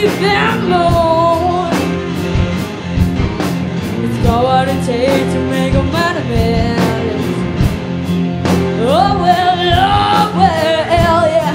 weep and moan. It's got what it takes to make a man of it. Oh well, yeah.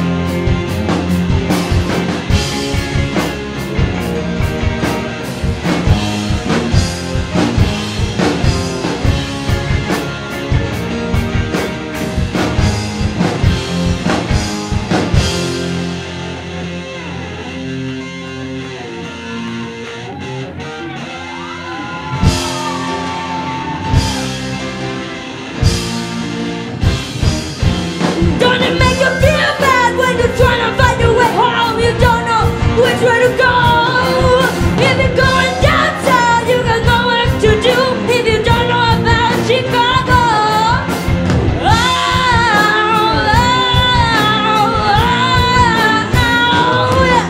Don't it make you feel bad when you're trying to find your way home? You don't know which way to go. If you're going downtown, you got know what to do. If you don't know about Chicago, yeah.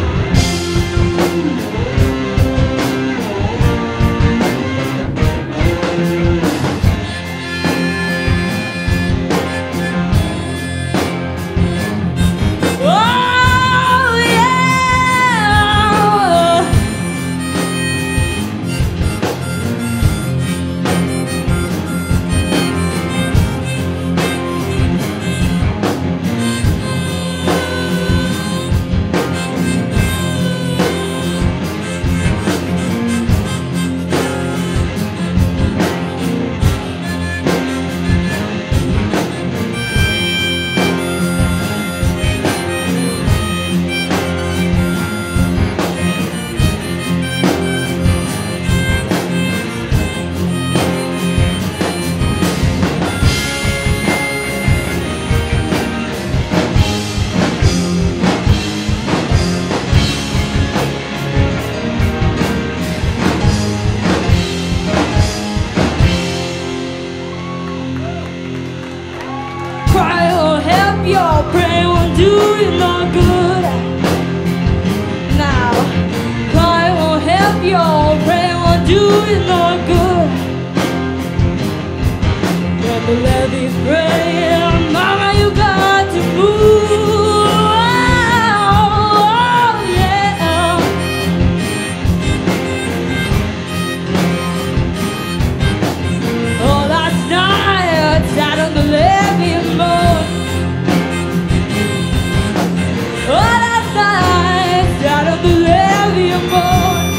Cry or help your pray won't do you no good. Now, cry or help your pray won't do you no good. Never let me pray, mama, you got to move. Oh, yeah. Oh, last night, sat on the levee and moaned. Oh, last night, sat on the levee and moaned.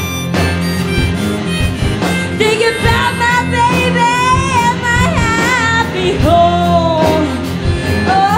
Thinking about my baby and my happy home. Oh,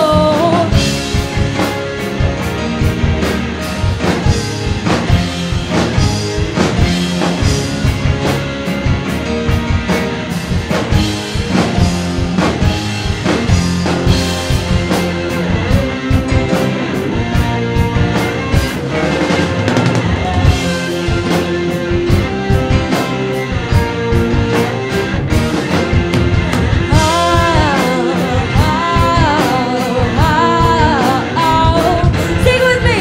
sing with me.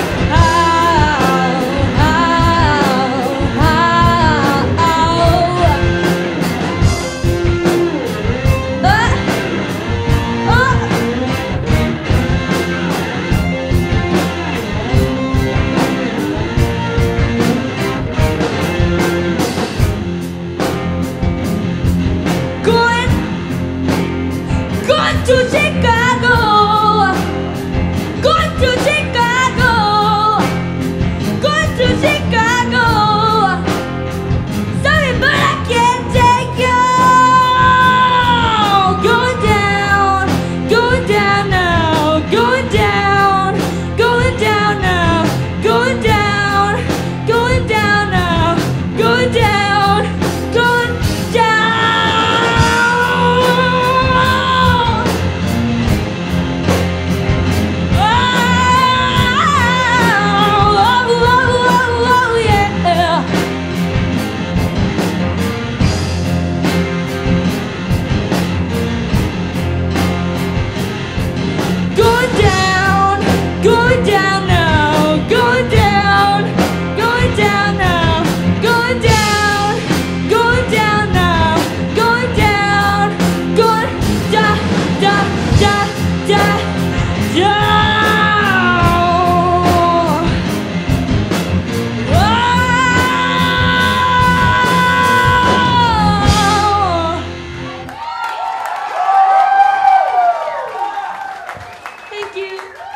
Going to Chicago, going to Chicago, going to Chicago. Sorry, but I can't take you. Going down now, going down now, going down now, going down. Thank you.